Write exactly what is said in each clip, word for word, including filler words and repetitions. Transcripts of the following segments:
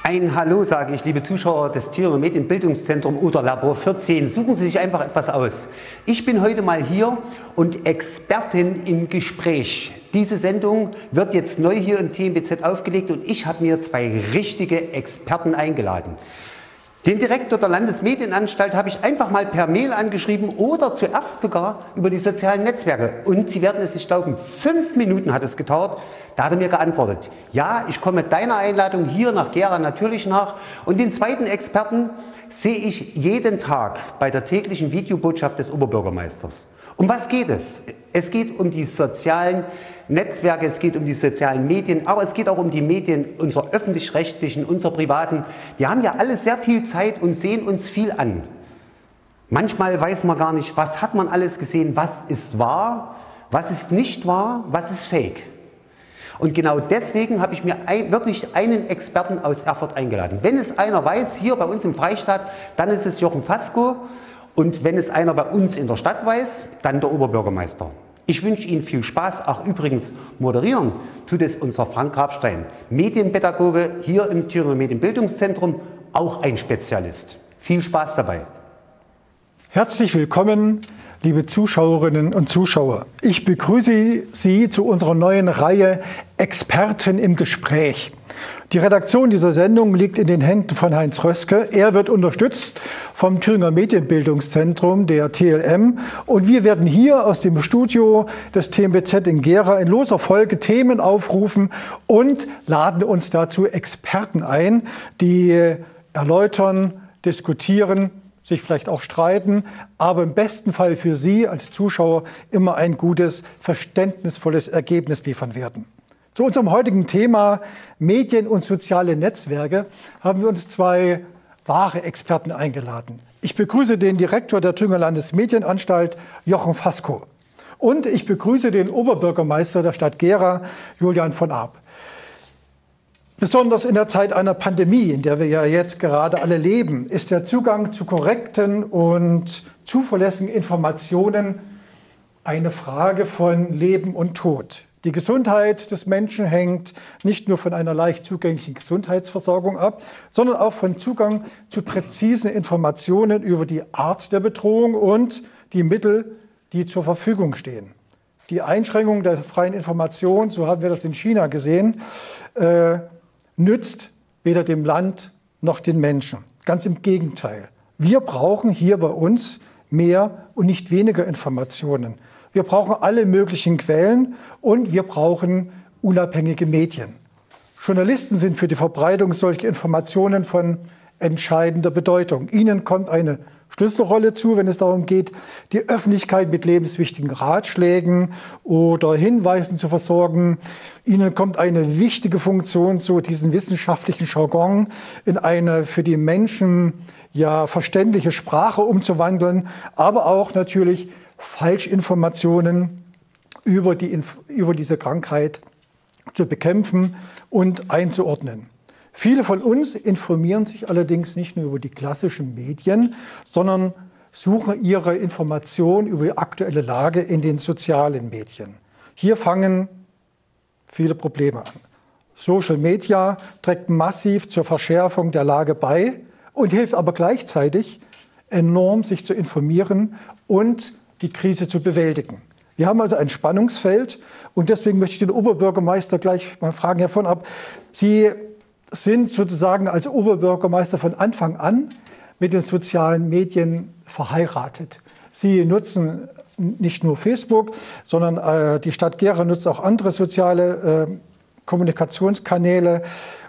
Ein Hallo sage ich, liebe Zuschauer des Thüringer Medienbildungszentrum oder Labor vierzehn. Suchen Sie sich einfach etwas aus. Ich bin heute mal hier und Expertin im Gespräch. Diese Sendung wird jetzt neu hier im T M B Z aufgelegt und ich habe mir zwei richtige Experten eingeladen. Den Direktor der Landesmedienanstalt habe ich einfach mal per Mail angeschrieben oder zuerst sogar über die sozialen Netzwerke. Und Sie werden es nicht glauben, fünf Minuten hat es gedauert, da hat er mir geantwortet. Ja, ich komme deiner Einladung hier nach Gera natürlich nach. Und den zweiten Experten sehe ich jeden Tag bei der täglichen Videobotschaft des Oberbürgermeisters. Um was geht es? Es geht um die sozialen Netzwerke, es geht um die sozialen Medien, aber es geht auch um die Medien, unserer öffentlich-rechtlichen, unserer privaten. Wir haben ja alle sehr viel Zeit und sehen uns viel an. Manchmal weiß man gar nicht, was hat man alles gesehen, was ist wahr, was ist nicht wahr, was ist fake. Und genau deswegen habe ich mir ein, wirklich einen Experten aus Erfurt eingeladen. Wenn es einer weiß, hier bei uns im Freistaat, dann ist es Jochen Fasko. Und wenn es einer bei uns in der Stadt weiß, dann der Oberbürgermeister. Ich wünsche Ihnen viel Spaß. Ach übrigens, moderieren tut es unser Frank Grabstein, Medienpädagoge hier im Thüringer Medienbildungszentrum, auch ein Spezialist. Viel Spaß dabei. Herzlich willkommen, liebe Zuschauerinnen und Zuschauer. Ich begrüße Sie zu unserer neuen Reihe Experten im Gespräch. Die Redaktion dieser Sendung liegt in den Händen von Heinz Röske. Er wird unterstützt vom Thüringer Medienbildungszentrum, der T L M. Und wir werden hier aus dem Studio des T M B Z in Gera in loser Folge Themen aufrufen und laden uns dazu Experten ein, die erläutern, diskutieren, sich vielleicht auch streiten, aber im besten Fall für Sie als Zuschauer immer ein gutes, verständnisvolles Ergebnis liefern werden. Zu unserem heutigen Thema Medien und soziale Netzwerke haben wir uns zwei wahre Experten eingeladen. Ich begrüße den Direktor der Thüringer Landesmedienanstalt, Jochen Fasko. Und ich begrüße den Oberbürgermeister der Stadt Gera, Julian von Arp. Besonders in der Zeit einer Pandemie, in der wir ja jetzt gerade alle leben, ist der Zugang zu korrekten und zuverlässigen Informationen eine Frage von Leben und Tod. Die Gesundheit des Menschen hängt nicht nur von einer leicht zugänglichen Gesundheitsversorgung ab, sondern auch von Zugang zu präzisen Informationen über die Art der Bedrohung und die Mittel, die zur Verfügung stehen. Die Einschränkung der freien Information, so haben wir das in China gesehen, äh, nützt weder dem Land noch den Menschen. Ganz im Gegenteil. Wir brauchen hier bei uns mehr und nicht weniger Informationen. Wir brauchen alle möglichen Quellen und wir brauchen unabhängige Medien. Journalisten sind für die Verbreitung solcher Informationen von entscheidender Bedeutung. Ihnen kommt eine Schlüsselrolle zu, wenn es darum geht, die Öffentlichkeit mit lebenswichtigen Ratschlägen oder Hinweisen zu versorgen. Ihnen kommt eine wichtige Funktion zu, diesen wissenschaftlichen Jargon in eine für die Menschen ja verständliche Sprache umzuwandeln, aber auch natürlich Falschinformationen über, die, über diese Krankheit zu bekämpfen und einzuordnen. Viele von uns informieren sich allerdings nicht nur über die klassischen Medien, sondern suchen ihre Informationen über die aktuelle Lage in den sozialen Medien. Hier fangen viele Probleme an. Social Media trägt massiv zur Verschärfung der Lage bei und hilft aber gleichzeitig enorm, sich zu informieren und die Krise zu bewältigen. Wir haben also ein Spannungsfeld und deswegen möchte ich den Oberbürgermeister gleich mal fragen, Herr von Arp, Sie sind sozusagen als Oberbürgermeister von Anfang an mit den sozialen Medien verheiratet. Sie nutzen nicht nur Facebook, sondern äh, die Stadt Gera nutzt auch andere soziale äh, Kommunikationskanäle,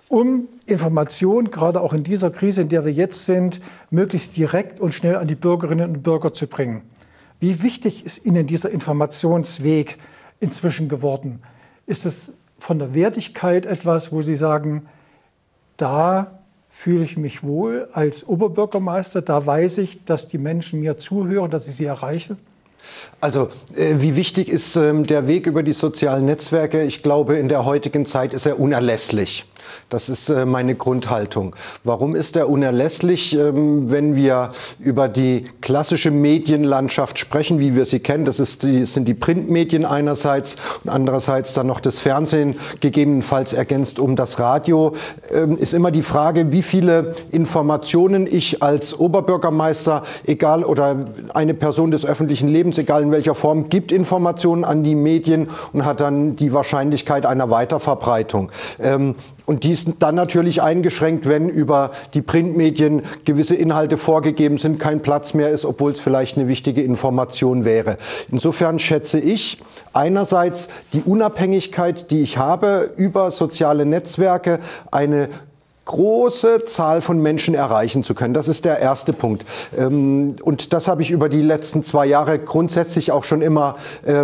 um Informationen, gerade auch in dieser Krise, in der wir jetzt sind, möglichst direkt und schnell an die Bürgerinnen und Bürger zu bringen. Wie wichtig ist Ihnen dieser Informationsweg inzwischen geworden? Ist es von der Wertigkeit etwas, wo Sie sagen, da fühle ich mich wohl als Oberbürgermeister, da weiß ich, dass die Menschen mir zuhören, dass ich sie erreiche? Also äh, wie wichtig ist ähm, der Weg über die sozialen Netzwerke? Ich glaube, in der heutigen Zeit ist er unerlässlich. Das ist äh, meine Grundhaltung. Warum ist er unerlässlich, ähm, wenn wir über die klassische Medienlandschaft sprechen, wie wir sie kennen? Das ist die, sind die Printmedien einerseits und andererseits dann noch das Fernsehen, gegebenenfalls ergänzt um das Radio. Ähm, ist immer die Frage, wie viele Informationen ich als Oberbürgermeister, egal oder eine Person des öffentlichen Lebens, egal in welcher Form, gibt Informationen an die Medien und hat dann die Wahrscheinlichkeit einer Weiterverbreitung. Ähm, und die ist dann natürlich eingeschränkt, wenn über die Printmedien gewisse Inhalte vorgegeben sind, kein Platz mehr ist, obwohl es vielleicht eine wichtige Information wäre. Insofern schätze ich einerseits die Unabhängigkeit, die ich habe, über soziale Netzwerke eine große Zahl von Menschen erreichen zu können. Das ist der erste Punkt. Und das habe ich über die letzten zwei Jahre grundsätzlich auch schon immer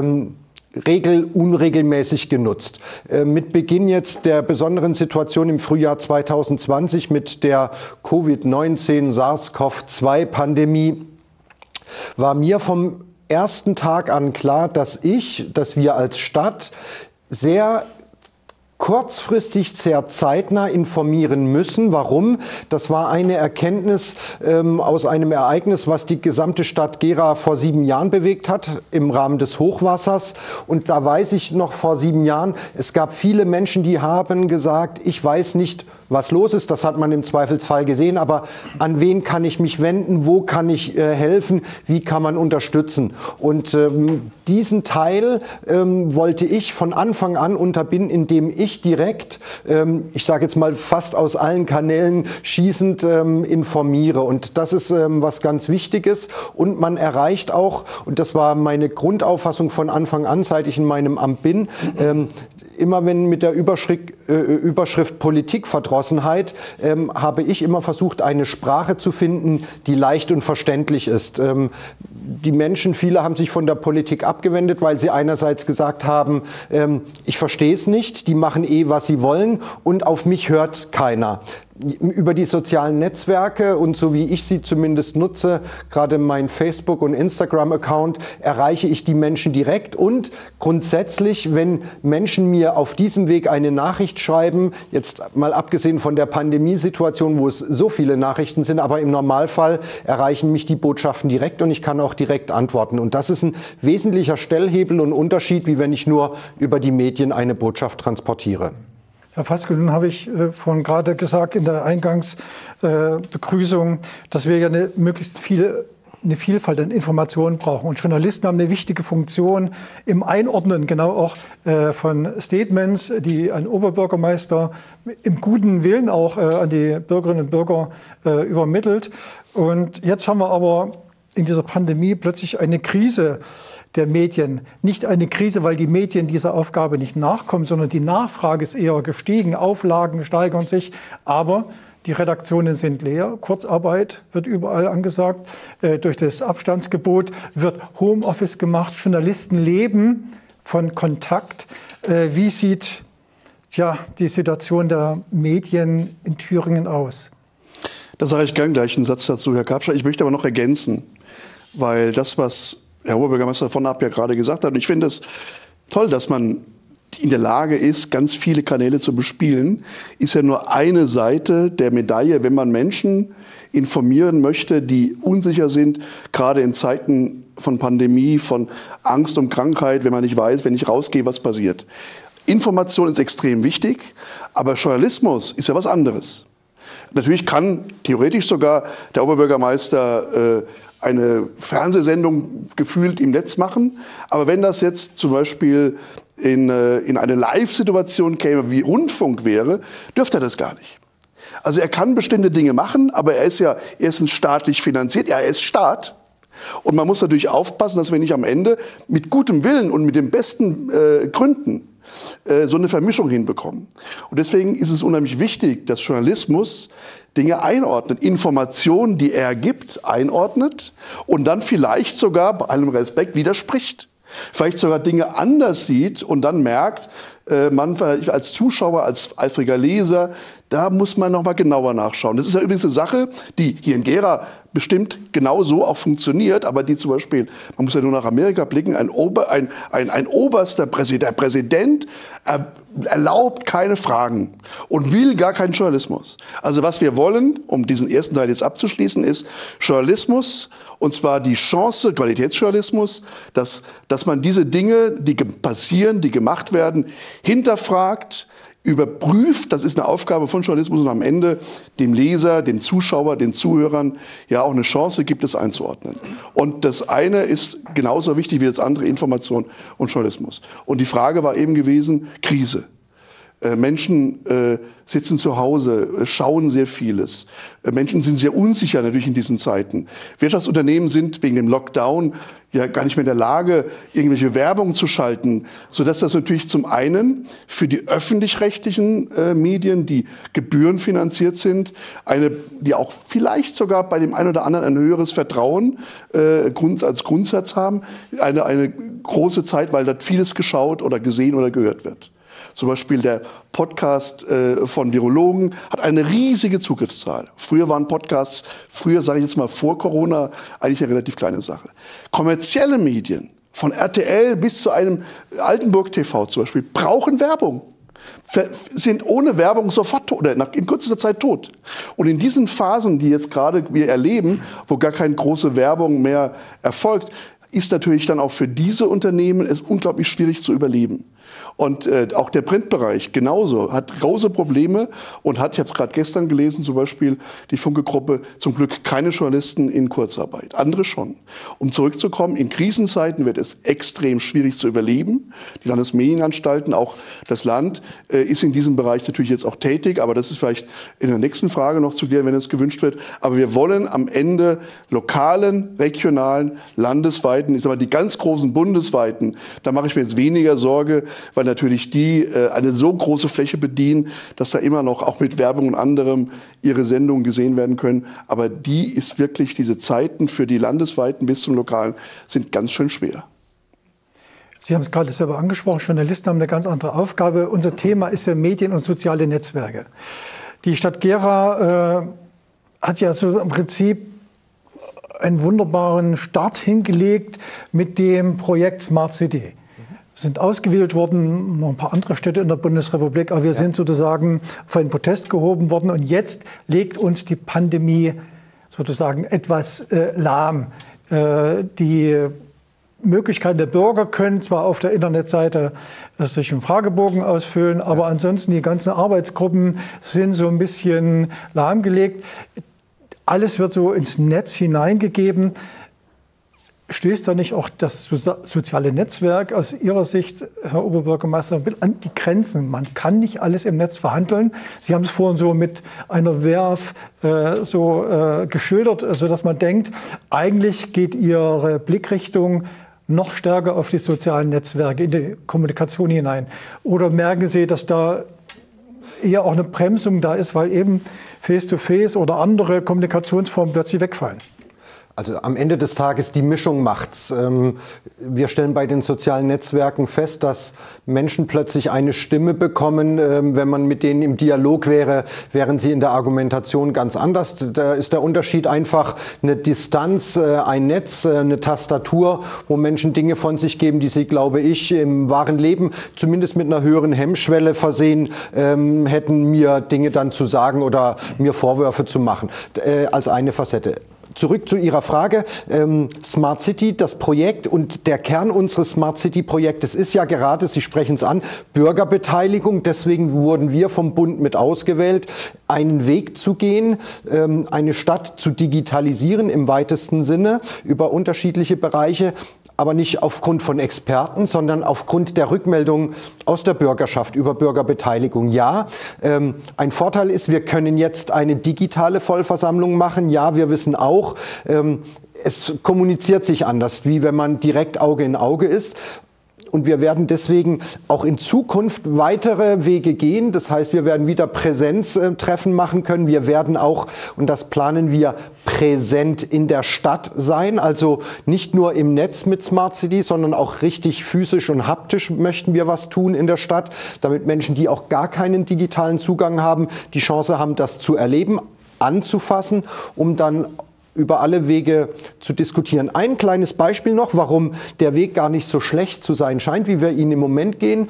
regel unregelmäßig genutzt. Äh, mit Beginn jetzt der besonderen Situation im Frühjahr zweitausendzwanzig mit der Covid neunzehn SARS-CoV zwei Pandemie war mir vom ersten Tag an klar, dass ich, dass wir als Stadt sehr kurzfristig, sehr zeitnah informieren müssen. Warum? Das war eine Erkenntnis ähm, aus einem Ereignis, was die gesamte Stadt Gera vor sieben Jahren bewegt hat, im Rahmen des Hochwassers. Und da weiß ich noch vor sieben Jahren, es gab viele Menschen, die haben gesagt, ich weiß nicht, was los ist, das hat man im Zweifelsfall gesehen, aber an wen kann ich mich wenden, wo kann ich äh, helfen, wie kann man unterstützen? Und ähm, diesen Teil ähm, wollte ich von Anfang an unterbinden, indem ich direkt, ähm, ich sage jetzt mal fast aus allen Kanälen schießend ähm, informiere. Und das ist ähm, was ganz Wichtiges. Und man erreicht auch, und das war meine Grundauffassung von Anfang an, seit ich in meinem Amt bin, ähm, immer wenn mit der Überschrift, äh, Überschrift Politikverdrossenheit, ähm, habe ich immer versucht, eine Sprache zu finden, die leicht und verständlich ist. Ähm, die Menschen, viele haben sich von der Politik abgewendet, weil sie einerseits gesagt haben, ähm, ich verstehe es nicht, die machen eh, was sie wollen und auf mich hört keiner. Über die sozialen Netzwerke und so wie ich sie zumindest nutze, gerade mein Facebook- und Instagram-Account, erreiche ich die Menschen direkt und grundsätzlich, wenn Menschen mir auf diesem Weg eine Nachricht schreiben, jetzt mal abgesehen von der Pandemiesituation, wo es so viele Nachrichten sind, aber im Normalfall erreichen mich die Botschaften direkt und ich kann auch direkt antworten. Und das ist ein wesentlicher Stellhebel und Unterschied, wie wenn ich nur über die Medien eine Botschaft transportiere. Herr Faske, nun habe ich äh, vorhin gerade gesagt in der Eingangsbegrüßung, äh, dass wir ja eine möglichst viele, eine Vielfalt an Informationen brauchen. Und Journalisten haben eine wichtige Funktion im Einordnen, genau auch äh, von Statements, die ein Oberbürgermeister im guten Willen auch äh, an die Bürgerinnen und Bürger äh, übermittelt. Und jetzt haben wir aber in dieser Pandemie plötzlich eine Krise der Medien. Nicht eine Krise, weil die Medien dieser Aufgabe nicht nachkommen, sondern die Nachfrage ist eher gestiegen, Auflagen steigern sich, aber die Redaktionen sind leer, Kurzarbeit wird überall angesagt, äh, durch das Abstandsgebot wird Homeoffice gemacht, Journalisten leben von Kontakt. Äh, wie sieht tja, die Situation der Medien in Thüringen aus? Da sage ich gern gleich einen Satz dazu, Herr Kapscher. Ich möchte aber noch ergänzen, weil das, was Herr Oberbürgermeister von Rapp ja gerade gesagt hat, und ich finde es toll, dass man in der Lage ist, ganz viele Kanäle zu bespielen, ist ja nur eine Seite der Medaille, wenn man Menschen informieren möchte, die unsicher sind, gerade in Zeiten von Pandemie, von Angst um Krankheit, wenn man nicht weiß, wenn ich rausgehe, was passiert. Information ist extrem wichtig, aber Journalismus ist ja was anderes. Natürlich kann theoretisch sogar der Oberbürgermeister äh, eine Fernsehsendung gefühlt im Netz machen. Aber wenn das jetzt zum Beispiel in, äh, in eine Live-Situation käme, wie Rundfunk wäre, dürfte er das gar nicht. Also er kann bestimmte Dinge machen, aber er ist ja erstens staatlich finanziert. Ja, er ist Staat. Und man muss natürlich aufpassen, dass wir nicht am Ende mit gutem Willen und mit den besten äh, Gründen äh, so eine Vermischung hinbekommen. Und deswegen ist es unheimlich wichtig, dass Journalismus Dinge einordnet, Informationen, die er gibt, einordnet und dann vielleicht sogar bei allem Respekt widerspricht. Vielleicht sogar Dinge anders sieht und dann merkt, äh, man als Zuschauer, als eifriger Leser, da muss man noch mal genauer nachschauen. Das ist ja übrigens eine Sache, die hier in Gera bestimmt genauso auch funktioniert, aber die zum Beispiel, man muss ja nur nach Amerika blicken, ein, Ober, ein, ein, ein oberster Präsident, der Präsident er, erlaubt keine Fragen und will gar keinen Journalismus. Also was wir wollen, um diesen ersten Teil jetzt abzuschließen, ist Journalismus, und zwar die Chance, Qualitätsjournalismus, dass, dass man diese Dinge, die passieren, die gemacht werden, hinterfragt, überprüft, das ist eine Aufgabe von Journalismus, und am Ende dem Leser, dem Zuschauer, den Zuhörern ja auch eine Chance gibt, es einzuordnen. Und das eine ist genauso wichtig wie das andere, Information und Journalismus. Und die Frage war eben gewesen, Krise. Menschen äh, sitzen zu Hause, schauen sehr vieles. Menschen sind sehr unsicher natürlich in diesen Zeiten. Wirtschaftsunternehmen sind wegen dem Lockdown ja gar nicht mehr in der Lage, irgendwelche Werbung zu schalten, sodass das natürlich zum einen für die öffentlich-rechtlichen äh, Medien, die gebührenfinanziert sind, eine, die auch vielleicht sogar bei dem einen oder anderen ein höheres Vertrauen äh, Grund, als Grundsatz haben, eine, eine große Zeit, weil dort vieles geschaut oder gesehen oder gehört wird. Zum Beispiel der Podcast äh, von Virologen hat eine riesige Zugriffszahl. Früher waren Podcasts, früher sage ich jetzt mal vor Corona, eigentlich eine relativ kleine Sache. Kommerzielle Medien, von R T L bis zu einem Altenburg T V zum Beispiel, brauchen Werbung. Sind ohne Werbung sofort tot, oder in kürzester Zeit tot. Und in diesen Phasen, die jetzt gerade wir erleben, wo gar keine große Werbung mehr erfolgt, ist natürlich dann auch für diese Unternehmen es unglaublich schwierig zu überleben. Und äh, auch der Printbereich genauso hat große Probleme und hat, ich habe es gerade gestern gelesen, zum Beispiel die Funke-Gruppe, zum Glück keine Journalisten in Kurzarbeit, andere schon. Um zurückzukommen, in Krisenzeiten wird es extrem schwierig zu überleben. Die Landesmedienanstalten, auch das Land, äh, ist in diesem Bereich natürlich jetzt auch tätig, aber das ist vielleicht in der nächsten Frage noch zu klären, wenn es gewünscht wird. Aber wir wollen am Ende lokalen, regionalen, landesweiten, ich sag mal die ganz großen bundesweiten, da mache ich mir jetzt weniger Sorge, weil natürlich die äh, eine so große Fläche bedienen, dass da immer noch auch mit Werbung und anderem ihre Sendungen gesehen werden können. Aber die ist wirklich, diese Zeiten für die landesweiten bis zum lokalen sind ganz schön schwer. Sie haben es gerade selber angesprochen, Journalisten haben eine ganz andere Aufgabe. Unser Thema ist ja Medien und soziale Netzwerke. Die Stadt Gera äh, hat ja so im Prinzip einen wunderbaren Start hingelegt mit dem Projekt Smart City. Sind ausgewählt worden, noch ein paar andere Städte in der Bundesrepublik, aber wir ja. sind sozusagen vor den Protest gehoben worden. Und jetzt legt uns die Pandemie sozusagen etwas äh, lahm. Äh, die Möglichkeiten der Bürger können zwar auf der Internetseite sich einen Fragebogen ausfüllen, aber ja. ansonsten die ganzen Arbeitsgruppen sind so ein bisschen lahmgelegt. Alles wird so ins Netz hineingegeben. Stößt da nicht auch das soziale Netzwerk aus Ihrer Sicht, Herr Oberbürgermeister, an die Grenzen? Man kann nicht alles im Netz verhandeln. Sie haben es vorhin so mit einer Werf äh, so äh, geschildert, sodass man denkt, eigentlich geht Ihre Blickrichtung noch stärker auf die sozialen Netzwerke, in die Kommunikation hinein. Oder merken Sie, dass da eher auch eine Bremsung da ist, weil eben Face-to-Face oder andere Kommunikationsformen plötzlich wegfallen? Also am Ende des Tages die Mischung macht's. Wir stellen bei den sozialen Netzwerken fest, dass Menschen plötzlich eine Stimme bekommen. Wenn man mit denen im Dialog wäre, wären sie in der Argumentation ganz anders. Da ist der Unterschied einfach eine Distanz, ein Netz, eine Tastatur, wo Menschen Dinge von sich geben, die sie, glaube ich, im wahren Leben zumindest mit einer höheren Hemmschwelle versehen hätten, mir Dinge dann zu sagen oder mir Vorwürfe zu machen, als eine Facette. Zurück zu Ihrer Frage, ähm, Smart City, das Projekt und der Kern unseres Smart City Projektes ist ja gerade, Sie sprechen es an, Bürgerbeteiligung. Deswegen wurden wir vom Bund mit ausgewählt, einen Weg zu gehen, ähm, eine Stadt zu digitalisieren im weitesten Sinne über unterschiedliche Bereiche. Aber nicht aufgrund von Experten, sondern aufgrund der Rückmeldung aus der Bürgerschaft über Bürgerbeteiligung. Ja, ähm, ein Vorteil ist, wir können jetzt eine digitale Vollversammlung machen. Ja, wir wissen auch, ähm, es kommuniziert sich anders, wie wenn man direkt Auge in Auge ist. und wir werden deswegen auch in Zukunft weitere Wege gehen. Das heißt, wir werden wieder Präsenztreffen machen können. Wir werden auch, und das planen wir, präsent in der Stadt sein. Also nicht nur im Netz mit Smart City, sondern auch richtig physisch und haptisch möchten wir was tun in der Stadt, damit Menschen, die auch gar keinen digitalen Zugang haben, die Chance haben, das zu erleben, anzufassen, um dann über alle Wege zu diskutieren. Ein kleines Beispiel noch, warum der Weg gar nicht so schlecht zu sein scheint, wie wir ihn im Moment gehen.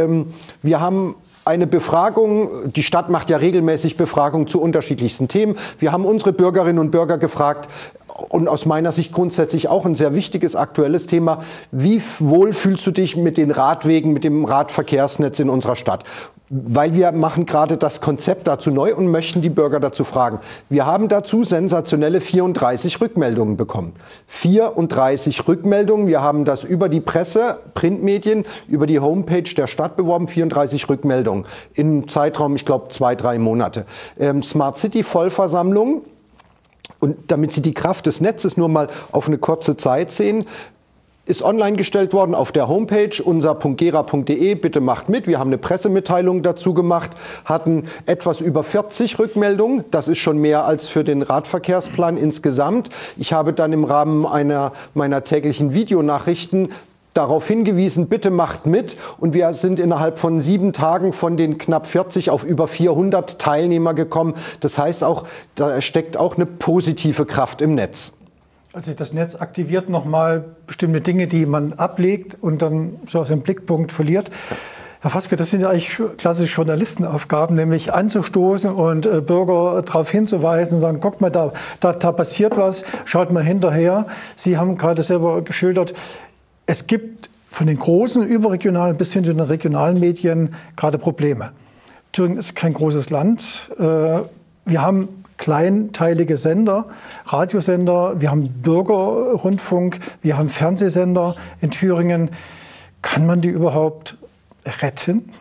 Wir haben eine Befragung, die Stadt macht ja regelmäßig Befragungen zu unterschiedlichsten Themen. Wir haben unsere Bürgerinnen und Bürger gefragt, und aus meiner Sicht grundsätzlich auch ein sehr wichtiges, aktuelles Thema: Wie wohl fühlst du dich mit den Radwegen, mit dem Radverkehrsnetz in unserer Stadt? Weil wir machen gerade das Konzept dazu neu und möchten die Bürger dazu fragen. Wir haben dazu sensationelle vierunddreißig Rückmeldungen bekommen. vierunddreißig Rückmeldungen. Wir haben das über die Presse, Printmedien, über die Homepage der Stadt beworben. vierunddreißig Rückmeldungen im Zeitraum, ich glaube, zwei, drei Monate. Ähm, Smart City Vollversammlung. Und damit Sie die Kraft des Netzes nur mal auf eine kurze Zeit sehen, ist online gestellt worden auf der Homepage unser punkt gera punkt de. Bitte macht mit. Wir haben eine Pressemitteilung dazu gemacht, hatten etwas über vierzig Rückmeldungen. Das ist schon mehr als für den Radverkehrsplan insgesamt. Ich habe dann im Rahmen einer meiner täglichen Videonachrichten darauf hingewiesen, bitte macht mit, und wir sind innerhalb von sieben Tagen von den knapp vierzig auf über vierhundert Teilnehmer gekommen. Das heißt auch, da steckt auch eine positive Kraft im Netz. Also das Netz aktiviert nochmal bestimmte Dinge, die man ablegt und dann so aus dem Blickpunkt verliert. Herr Faske, das sind ja eigentlich klassische Journalistenaufgaben, nämlich anzustoßen und äh, Bürger darauf hinzuweisen, sagen, guckt mal, da, da, da passiert was, schaut mal hinterher. Sie haben gerade selber geschildert, es gibt von den großen überregionalen bis hin zu den regionalen Medien gerade Probleme. Thüringen ist kein großes Land. Wir haben kleinteilige Sender, Radiosender, wir haben Bürgerrundfunk, wir haben Fernsehsender in Thüringen. Kann man die überhaupt retten?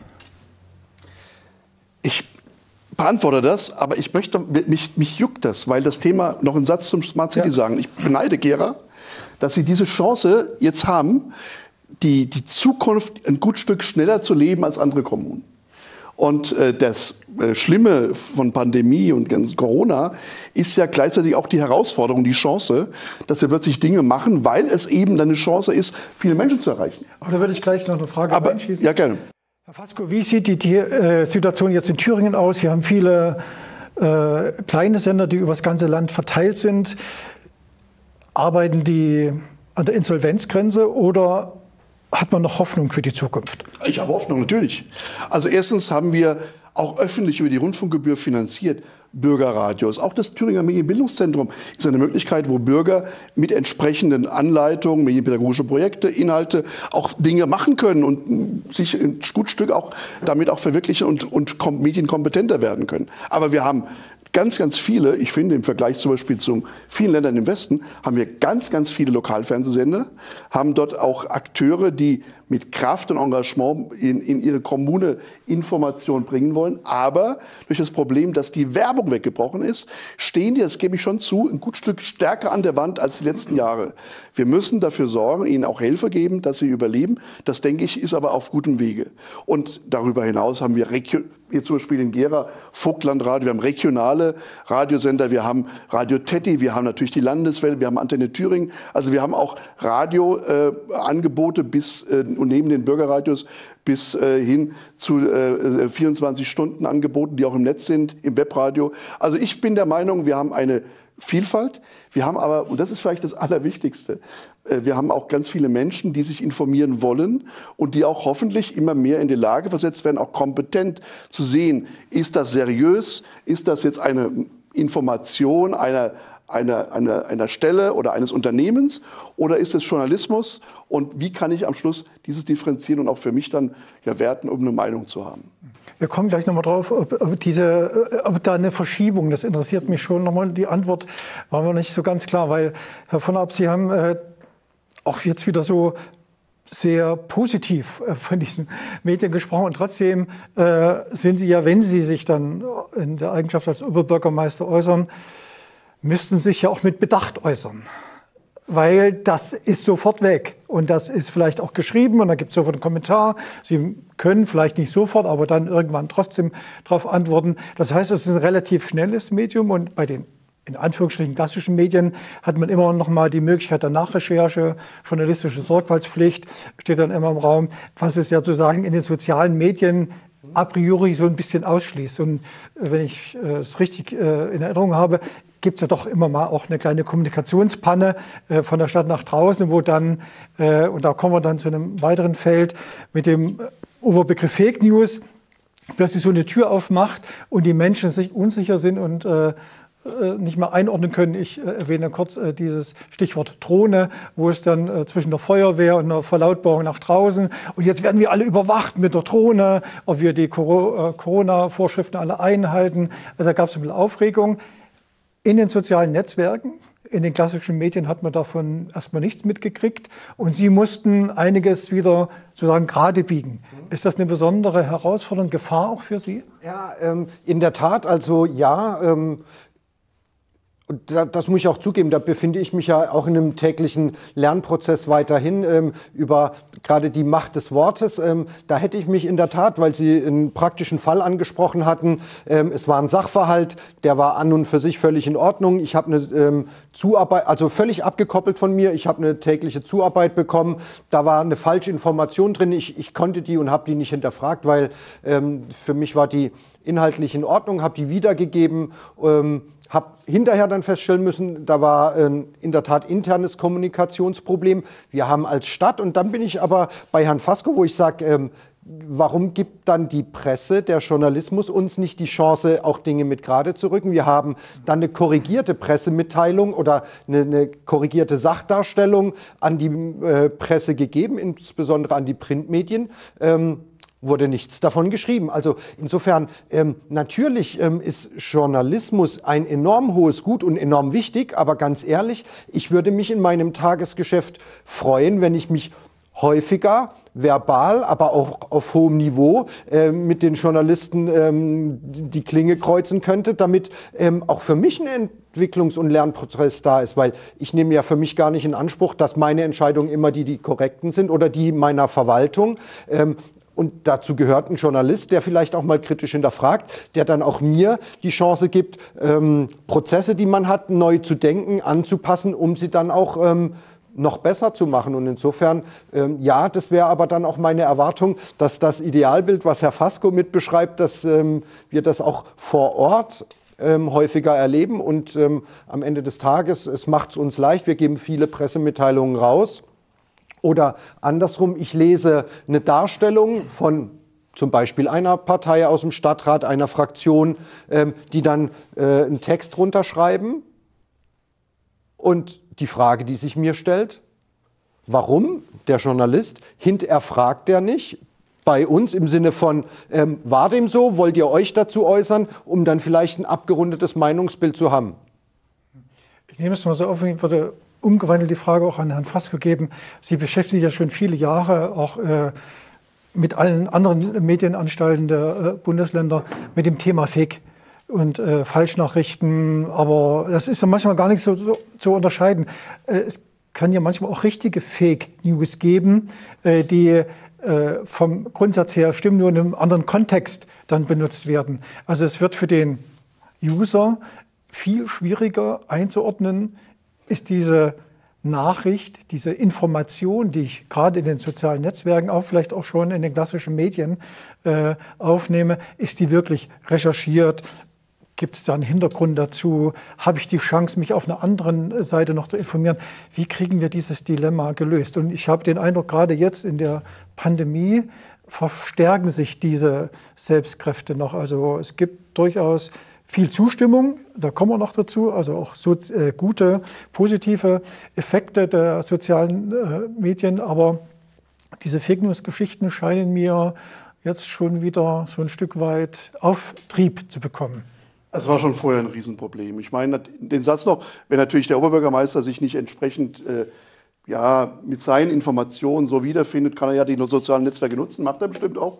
Ich beantworte das, aber ich möchte, mich, mich juckt das, weil das Thema, noch einen Satz zum Smart City ja. sagen. Ich beneide Gera, dass sie diese Chance jetzt haben, die, die Zukunft ein gut Stück schneller zu leben als andere Kommunen. Und äh, das äh, Schlimme von Pandemie und Corona ist ja gleichzeitig auch die Herausforderung, die Chance, dass wir plötzlich Dinge machen, weil es eben dann eine Chance ist, viele Menschen zu erreichen. Aber da würde ich gleich noch eine Frage Aber, einschießen. Ja, gerne. Herr Fasko, wie sieht die, die äh, Situation jetzt in Thüringen aus? Wir haben viele äh, kleine Sender, die über das ganze Land verteilt sind. Arbeiten die an der Insolvenzgrenze oder hat man noch Hoffnung für die Zukunft? Ich habe Hoffnung, natürlich. Also erstens haben wir auch öffentlich über die Rundfunkgebühr finanziert Bürgerradios. Auch das Thüringer Medienbildungszentrum ist eine Möglichkeit, wo Bürger mit entsprechenden Anleitungen, medienpädagogische Projekte, Inhalte auch Dinge machen können und sich ein gut Stück auch damit auch verwirklichen und, und medienkompetenter werden können. Aber wir haben ganz, ganz viele, ich finde im Vergleich zum Beispiel zu vielen Ländern im Westen, haben wir ganz, ganz viele Lokalfernsehsender, haben dort auch Akteure, die mit Kraft und Engagement in, in ihre Kommune Information bringen wollen. Aber durch das Problem, dass die Werbung weggebrochen ist, stehen die, das gebe ich schon zu, ein gut Stück stärker an der Wand als die letzten Jahre. Wir müssen dafür sorgen, ihnen auch Hilfe geben, dass sie überleben. Das, denke ich, ist aber auf gutem Wege. Und darüber hinaus haben wir Regio hier zum Beispiel in Gera Vogtlandradio, wir haben regionale Radiosender, wir haben Radio Tetti, wir haben natürlich die Landeswelle, wir haben Antenne Thüringen. Also wir haben auch Radioangebote äh, bis äh, und neben den Bürgerradios bis äh, hin zu äh, vierundzwanzig Stunden Angeboten, die auch im Netz sind, im Webradio. Also ich bin der Meinung, wir haben eine Vielfalt. Wir haben aber, und das ist vielleicht das Allerwichtigste, äh, wir haben auch ganz viele Menschen, die sich informieren wollen und die auch hoffentlich immer mehr in die Lage versetzt werden, auch kompetent zu sehen, ist das seriös, ist das jetzt eine Information einer Einer, einer, einer Stelle oder eines Unternehmens oder ist es Journalismus und wie kann ich am Schluss dieses differenzieren und auch für mich dann ja werten, um eine Meinung zu haben? Wir kommen gleich nochmal drauf, ob, ob, diese, ob da eine Verschiebung, das interessiert mich schon nochmal. Die Antwort war mir nicht so ganz klar, weil Herr von Arp, Sie haben äh, auch jetzt wieder so sehr positiv äh, von diesen Medien gesprochen und trotzdem äh, sind Sie ja, wenn Sie sich dann in der Eigenschaft als Oberbürgermeister äußern, müssten sich ja auch mit Bedacht äußern, weil das ist sofort weg. Und das ist vielleicht auch geschrieben und da gibt es sofort einen Kommentar. Sie können vielleicht nicht sofort, aber dann irgendwann trotzdem darauf antworten. Das heißt, es ist ein relativ schnelles Medium und bei den in Anführungsstrichen klassischen Medien hat man immer noch mal die Möglichkeit der Nachrecherche, journalistische Sorgfaltspflicht steht dann immer im Raum, was es ja sozusagen in den sozialen Medien a priori so ein bisschen ausschließt. Und wenn ich es richtig in Erinnerung habe, gibt es ja doch immer mal auch eine kleine Kommunikationspanne äh, von der Stadt nach draußen, wo dann, äh, und da kommen wir dann zu einem weiteren Feld mit dem Oberbegriff Fake News, plötzlich so eine Tür aufmacht und die Menschen sich unsicher sind und äh, nicht mehr einordnen können. Ich äh, erwähne kurz äh, dieses Stichwort Drohne, wo es dann äh, zwischen der Feuerwehr und der Verlautbarung nach draußen und jetzt werden wir alle überwacht mit der Drohne, ob wir die Coro- äh, Corona-Vorschriften alle einhalten. Also da gab es ein bisschen Aufregung. In den sozialen Netzwerken, in den klassischen Medien hat man davon erstmal nichts mitgekriegt und Sie mussten einiges wieder sozusagen gerade biegen. Ist das eine besondere Herausforderung, Gefahr auch für Sie? Ja, ähm, in der Tat, also ja, ähm, und da, das muss ich auch zugeben, da befinde ich mich ja auch in einem täglichen Lernprozess weiterhin ähm, über gerade die Macht des Wortes. Ähm, da hätte ich mich in der Tat, weil Sie einen praktischen Fall angesprochen hatten, ähm, es war ein Sachverhalt, der war an und für sich völlig in Ordnung. Ich habe eine ähm, Zuarbeit, also völlig abgekoppelt von mir, ich habe eine tägliche Zuarbeit bekommen, da war eine falsche Information drin, ich, ich konnte die und habe die nicht hinterfragt, weil ähm, für mich war die inhaltlich in Ordnung, habe die wiedergegeben, ähm, habe hinterher dann feststellen müssen, da war ein in der Tat internes Kommunikationsproblem. Wir haben als Stadt, und dann bin ich aber bei Herrn Fasko, wo ich sage, ähm, warum gibt dann die Presse, der Journalismus uns nicht die Chance, auch Dinge mit gerade zu rücken? Wir haben dann eine korrigierte Pressemitteilung oder eine, eine korrigierte Sachdarstellung an die äh, Presse gegeben, insbesondere an die Printmedien. Ähm, wurde nichts davon geschrieben. Also insofern, ähm, natürlich ähm, ist Journalismus ein enorm hohes Gut und enorm wichtig, aber ganz ehrlich, ich würde mich in meinem Tagesgeschäft freuen, wenn ich mich häufiger, verbal, aber auch auf hohem Niveau äh, mit den Journalisten ähm, die Klinge kreuzen könnte, damit ähm, auch für mich ein Entwicklungs- und Lernprozess da ist, weil ich nehme ja für mich gar nicht in Anspruch, dass meine Entscheidungen immer die, die korrekten sind oder die meiner Verwaltung. Ähm, Und dazu gehört ein Journalist, der vielleicht auch mal kritisch hinterfragt, der dann auch mir die Chance gibt, ähm, Prozesse, die man hat, neu zu denken, anzupassen, um sie dann auch ähm, noch besser zu machen. Und insofern, ähm, ja, das wäre aber dann auch meine Erwartung, dass das Idealbild, was Herr Fasko mit beschreibt, dass ähm, wir das auch vor Ort ähm, häufiger erleben. Und ähm, am Ende des Tages, es macht es uns leicht, wir geben viele Pressemitteilungen raus. Oder andersrum, ich lese eine Darstellung von zum Beispiel einer Partei aus dem Stadtrat, einer Fraktion, ähm, die dann äh, einen Text runterschreiben. Und die Frage, die sich mir stellt, warum der Journalist, hinterfragt der nicht bei uns im Sinne von, ähm, war dem so, wollt ihr euch dazu äußern, um dann vielleicht ein abgerundetes Meinungsbild zu haben? Ich nehme es mal so auf, ich würde umgewandelt die Frage auch an Herrn Fasko geben. Sie beschäftigen sich ja schon viele Jahre auch äh, mit allen anderen Medienanstalten der äh, Bundesländer mit dem Thema Fake und äh, Falschnachrichten. Aber das ist ja manchmal gar nicht so, so zu unterscheiden. Äh, es kann ja manchmal auch richtige Fake News geben, äh, die äh, vom Grundsatz her stimmen, nur in einem anderen Kontext dann benutzt werden. Also es wird für den User viel schwieriger einzuordnen, ist diese Nachricht, diese Information, die ich gerade in den sozialen Netzwerken, auch vielleicht auch schon in den klassischen Medien äh, aufnehme, ist die wirklich recherchiert? Gibt es da einen Hintergrund dazu? Habe ich die Chance, mich auf einer anderen Seite noch zu informieren? Wie kriegen wir dieses Dilemma gelöst? Und ich habe den Eindruck, gerade jetzt in der Pandemie verstärken sich diese Selbstkräfte noch. Also es gibt durchaus viel Zustimmung, da kommen wir noch dazu, also auch so, äh, gute, positive Effekte der sozialen äh, Medien, aber diese Fake News-Geschichten scheinen mir jetzt schon wieder so ein Stück weit Auftrieb zu bekommen. Es war schon vorher ein Riesenproblem. Ich meine, den Satz noch, wenn natürlich der Oberbürgermeister sich nicht entsprechend äh, ja, mit seinen Informationen so wiederfindet, kann er ja die sozialen Netzwerke nutzen, macht er bestimmt auch.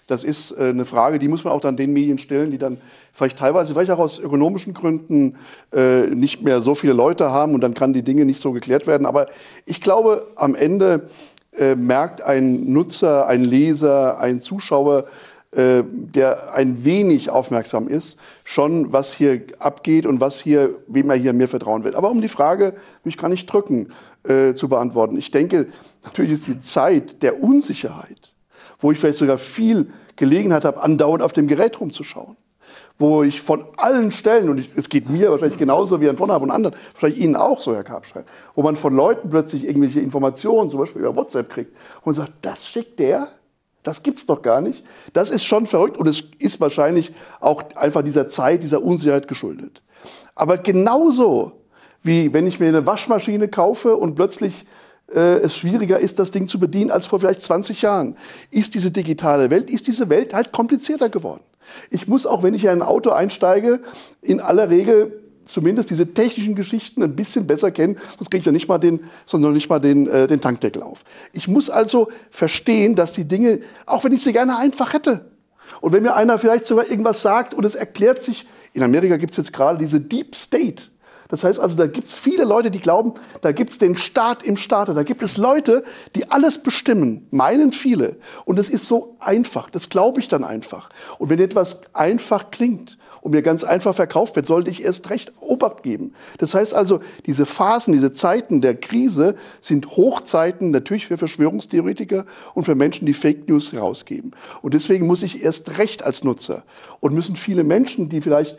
Das ist äh, eine Frage, die muss man auch dann den Medien stellen, die dann vielleicht teilweise, vielleicht auch aus ökonomischen Gründen äh, nicht mehr so viele Leute haben und dann kann die Dinge nicht so geklärt werden. Aber ich glaube, am Ende äh, merkt ein Nutzer, ein Leser, ein Zuschauer, äh, der ein wenig aufmerksam ist, schon, was hier abgeht und was hier, wem er hier mehr vertrauen will. Aber um die Frage, mich kann ich drücken, äh, zu beantworten. Ich denke, natürlich ist die Zeit der Unsicherheit, wo ich vielleicht sogar viel Gelegenheit habe, andauernd auf dem Gerät rumzuschauen, wo ich von allen Stellen, und ich, es geht mir wahrscheinlich genauso wie Herrn von Hab und anderen, wahrscheinlich Ihnen auch so, Herr Karpstein, wo man von Leuten plötzlich irgendwelche Informationen, zum Beispiel über WhatsApp kriegt, und sagt, das schickt der? Das gibt's doch gar nicht. Das ist schon verrückt und es ist wahrscheinlich auch einfach dieser Zeit, dieser Unsicherheit geschuldet. Aber genauso wie wenn ich mir eine Waschmaschine kaufe und plötzlich äh, es schwieriger ist, das Ding zu bedienen als vor vielleicht zwanzig Jahren, ist diese digitale Welt, ist diese Welt halt komplizierter geworden. Ich muss auch, wenn ich in ein Auto einsteige, in aller Regel zumindest diese technischen Geschichten ein bisschen besser kennen, sonst kriege ich ja nicht mal den, sondern nicht mal den, äh, den Tankdeckel auf. Ich muss also verstehen, dass die Dinge, auch wenn ich sie gerne einfach hätte, und wenn mir einer vielleicht sogar irgendwas sagt und es erklärt sich, in Amerika gibt es jetzt gerade diese Deep State. Das heißt also, da gibt es viele Leute, die glauben, da gibt es den Staat im Staate. Da gibt es Leute, die alles bestimmen, meinen viele. Und es ist so einfach, das glaube ich dann einfach. Und wenn etwas einfach klingt und mir ganz einfach verkauft wird, sollte ich erst recht Obacht geben. Das heißt also, diese Phasen, diese Zeiten der Krise sind Hochzeiten natürlich für Verschwörungstheoretiker und für Menschen, die Fake News herausgeben. Und deswegen muss ich erst recht als Nutzer und müssen viele Menschen, die vielleicht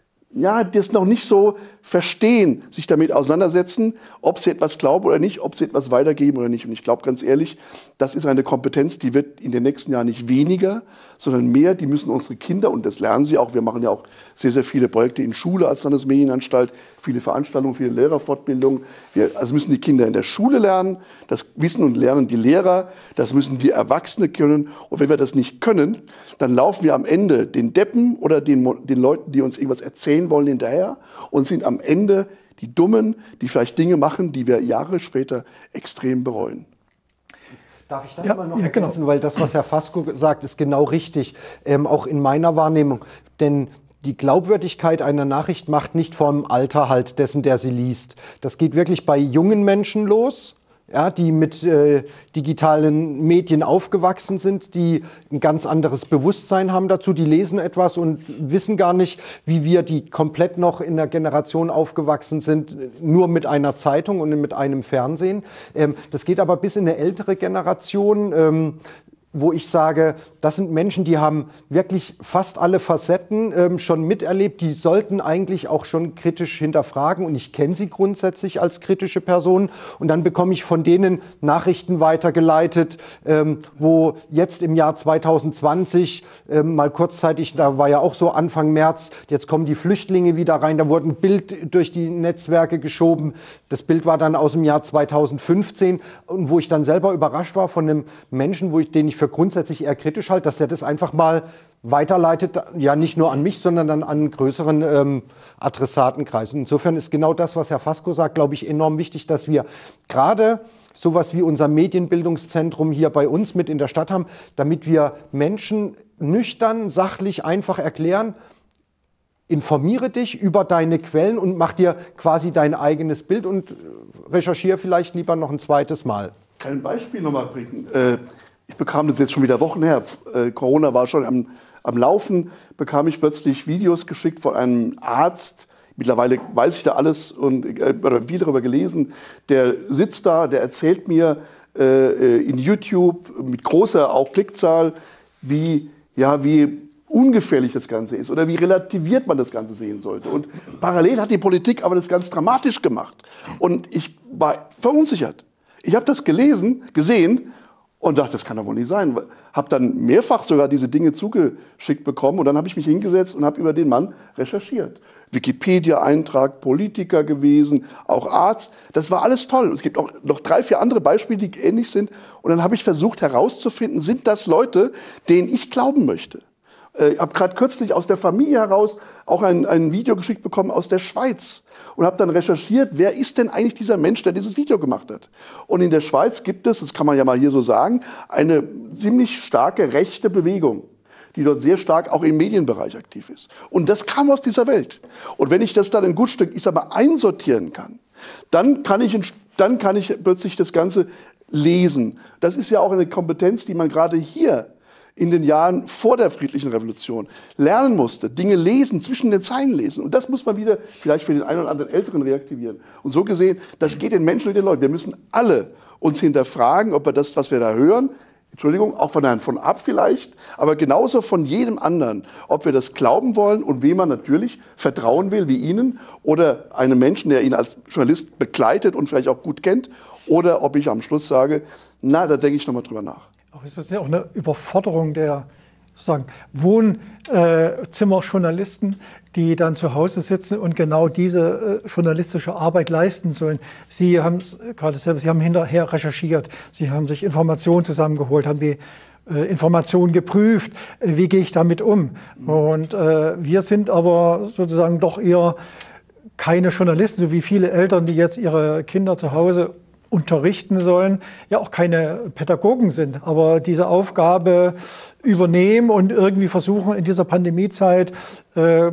ja, das noch nicht so verstehen, sich damit auseinandersetzen, ob sie etwas glauben oder nicht, ob sie etwas weitergeben oder nicht. Und ich glaube ganz ehrlich, das ist eine Kompetenz, die wird in den nächsten Jahren nicht weniger, sondern mehr. Die müssen unsere Kinder, und das lernen sie auch, wir machen ja auch sehr, sehr viele Projekte in Schule als Landesmedienanstalt, viele Veranstaltungen, viele Lehrerfortbildungen. Wir, also müssen die Kinder in der Schule lernen, das wissen und lernen die Lehrer, das müssen wir Erwachsene können. Und wenn wir das nicht können, dann laufen wir am Ende den Deppen oder den, den Leuten, die uns irgendwas erzählen wollen, hinterher und sind am Ende die Dummen, die vielleicht Dinge machen, die wir Jahre später extrem bereuen. Darf ich das Ja, mal noch ja, ergänzen, genau. weil das, was Herr Fasko sagt, ist genau richtig, ähm, auch in meiner Wahrnehmung. Denn die Glaubwürdigkeit einer Nachricht macht nicht vom Alter halt dessen, der sie liest. Das geht wirklich bei jungen Menschen los, ja, die mit äh, digitalen Medien aufgewachsen sind, die ein ganz anderes Bewusstsein haben dazu. Die lesen etwas und wissen gar nicht, wie wir, die komplett noch in der Generation aufgewachsen sind, nur mit einer Zeitung und mit einem Fernsehen. Ähm, das geht aber bis in eine ältere Generation, ähm, wo ich sage, das sind Menschen, die haben wirklich fast alle Facetten ähm, schon miterlebt. Die sollten eigentlich auch schon kritisch hinterfragen. Und ich kenne sie grundsätzlich als kritische Personen. Und dann bekomme ich von denen Nachrichten weitergeleitet, ähm, wo jetzt im Jahr zwanzig zwanzig ähm, mal kurzzeitig, da war ja auch so Anfang März, jetzt kommen die Flüchtlinge wieder rein. Da wurde ein Bild durch die Netzwerke geschoben. Das Bild war dann aus dem Jahr zweitausendfünfzehn. Und wo ich dann selber überrascht war von einem Menschen, wo ich, den ich für grundsätzlich eher kritisch halte, dass er das einfach mal weiterleitet, ja nicht nur an mich, sondern dann an einen größeren ähm, Adressatenkreis. Und insofern ist genau das, was Herr Fasko sagt, glaube ich, enorm wichtig, dass wir gerade sowas wie unser Medienbildungszentrum hier bei uns mit in der Stadt haben, damit wir Menschen nüchtern, sachlich, einfach erklären, informiere dich über deine Quellen und mach dir quasi dein eigenes Bild und recherchiere vielleicht lieber noch ein zweites Mal. Ich kann ein Beispiel nochmal bringen. Äh Ich bekam das jetzt schon wieder Wochen her. Äh, Corona war schon am, am Laufen. Bekam ich plötzlich Videos geschickt von einem Arzt. Mittlerweile weiß ich da alles und äh, oder viel darüber gelesen. Der sitzt da, der erzählt mir äh, in YouTube mit großer auch Klickzahl, wie ja wie ungefährlich das Ganze ist oder wie relativiert man das Ganze sehen sollte. Und parallel hat die Politik aber das ganz dramatisch gemacht. Und ich war verunsichert. Ich habe das gelesen, gesehen. Und dachte, das kann doch wohl nicht sein. Habe dann mehrfach sogar diese Dinge zugeschickt bekommen. Und dann habe ich mich hingesetzt und habe über den Mann recherchiert. Wikipedia-Eintrag, Politiker gewesen, auch Arzt. Das war alles toll. Es gibt auch noch drei, vier andere Beispiele, die ähnlich sind. Und dann habe ich versucht herauszufinden, sind das Leute, denen ich glauben möchte. Ich habe gerade kürzlich aus der Familie heraus auch ein, ein Video geschickt bekommen aus der Schweiz und habe dann recherchiert, wer ist denn eigentlich dieser Mensch, der dieses Video gemacht hat. Und in der Schweiz gibt es, das kann man ja mal hier so sagen, eine ziemlich starke rechte Bewegung. die dort sehr stark auch im Medienbereich aktiv ist. Und das kam aus dieser Welt. Und wenn ich das dann ein gut Stück, ich sag mal, einsortieren kann, dann kann ich, dann kann ich plötzlich das Ganze lesen. Das ist ja auch eine Kompetenz, die man gerade hier in den Jahren vor der friedlichen Revolution lernen musste. Dinge lesen, zwischen den Zeilen lesen. Und das muss man wieder vielleicht für den einen oder anderen Älteren reaktivieren. Und so gesehen, das geht den Menschen und den Leuten. Wir müssen alle uns hinterfragen, ob wir das, was wir da hören, Entschuldigung, auch von Herrn von Ab vielleicht, aber genauso von jedem anderen, ob wir das glauben wollen und wem man natürlich vertrauen will, wie Ihnen oder einem Menschen, der ihn als Journalist begleitet und vielleicht auch gut kennt, oder ob ich am Schluss sage, na, da denke ich nochmal drüber nach. Aber ist das ja auch eine Überforderung der sozusagen Wohnzimmerjournalisten, die dann zu Hause sitzen und genau diese äh, journalistische Arbeit leisten sollen. Sie haben es gerade selber, Sie haben hinterher recherchiert, Sie haben sich Informationen zusammengeholt, haben die äh, Informationen geprüft, äh, wie gehe ich damit um. Und äh, wir sind aber sozusagen doch eher keine Journalisten, so wie viele Eltern, die jetzt ihre Kinder zu Hause unterrichten sollen, ja auch keine Pädagogen sind, aber diese Aufgabe übernehmen und irgendwie versuchen in dieser Pandemiezeit äh,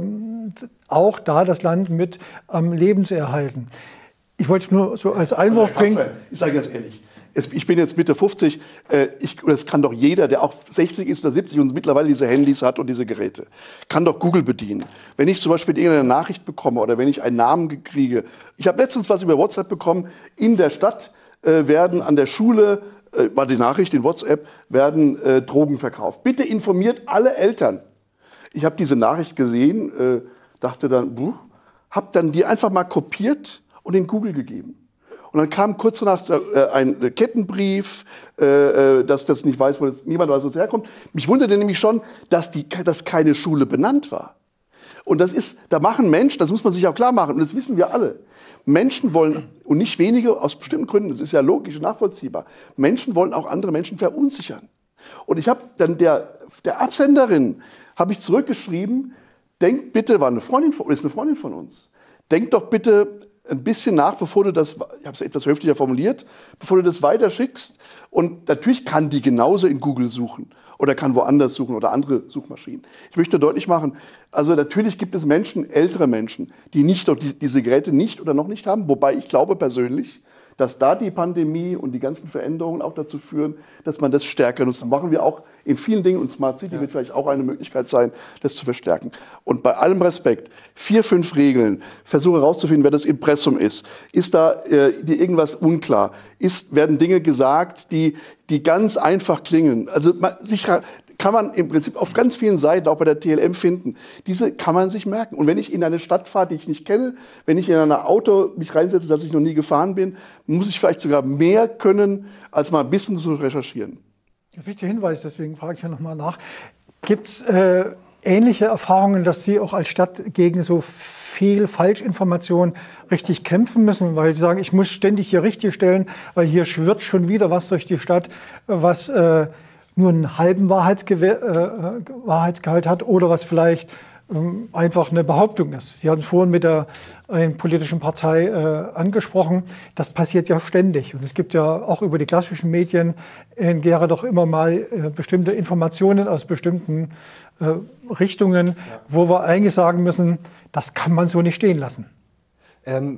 auch da das Land mit am Leben zu erhalten. Ich wollte es nur so als Einwurf also, bringen. Ich sage ganz ehrlich, ich bin jetzt Mitte fünfzig, äh, ich, das kann doch jeder, der auch sechzig ist oder siebzig und mittlerweile diese Handys hat und diese Geräte, kann doch Google bedienen. Wenn ich zum Beispiel irgendeine Nachricht bekomme oder wenn ich einen Namen kriege, ich habe letztens was über WhatsApp bekommen, in der Stadt äh, werden an der Schule, äh, war die Nachricht in WhatsApp, werden äh, Drogen verkauft. Bitte informiert alle Eltern. Ich habe diese Nachricht gesehen, äh, dachte dann, buh, habe dann die einfach mal kopiert und in Google gegeben. Und dann kam kurz danach äh, ein Kettenbrief, äh, äh, dass das nicht weiß, wo das, niemand weiß, wo es herkommt. Mich wunderte nämlich schon, dass, die, dass keine Schule benannt war. Und das ist, da machen Menschen, das muss man sich auch klar machen, und das wissen wir alle. Menschen wollen, und nicht wenige aus bestimmten Gründen, das ist ja logisch und nachvollziehbar, Menschen wollen auch andere Menschen verunsichern. Und ich habe dann der, der Absenderin, habe ich zurückgeschrieben, denkt bitte, war eine Freundin, ist eine Freundin von uns, denkt doch bitte ein bisschen nach, bevor du das, ich habe es etwas höflicher formuliert, bevor du das weiterschickst. Und natürlich kann die genauso in Google suchen oder kann woanders suchen oder andere Suchmaschinen. Ich möchte deutlich machen, also natürlich gibt es Menschen, ältere Menschen, die nicht die, diese Geräte nicht oder noch nicht haben, wobei ich glaube persönlich, dass da die Pandemie und die ganzen Veränderungen auch dazu führen, dass man das stärker nutzt. Das machen wir auch in vielen Dingen und Smart City ja. wird vielleicht auch eine Möglichkeit sein, das zu verstärken. Und bei allem Respekt, vier, fünf Regeln, versuche herauszufinden, wer das Impressum ist. Ist da äh, dir irgendwas unklar? Ist, werden Dinge gesagt, die, die ganz einfach klingen? Also man, sich kann man im Prinzip auf ganz vielen Seiten, auch bei der T L M finden. Diese kann man sich merken. Und wenn ich in eine Stadt fahre, die ich nicht kenne, wenn ich in ein Auto mich reinsetze, das ich noch nie gefahren bin, muss ich vielleicht sogar mehr können, als mal ein bisschen zu recherchieren. Wichtiger Hinweis, deswegen frage ich ja nochmal nach. Gibt es äh, ähnliche Erfahrungen, dass Sie auch als Stadt gegen so viel Falschinformation richtig kämpfen müssen, weil Sie sagen, ich muss ständig hier richtig stellen, weil hier schwirrt schon wieder was durch die Stadt, was äh, nur einen halben Wahrheitsgewe- äh, Wahrheitsgehalt hat oder was vielleicht ähm, einfach eine Behauptung ist. Sie haben es vorhin mit der einen politischen Partei äh, angesprochen. Das passiert ja ständig. Und es gibt ja auch über die klassischen Medien in Gera doch immer mal äh, bestimmte Informationen aus bestimmten äh, Richtungen, ja. wo wir eigentlich sagen müssen, das kann man so nicht stehen lassen. Ähm,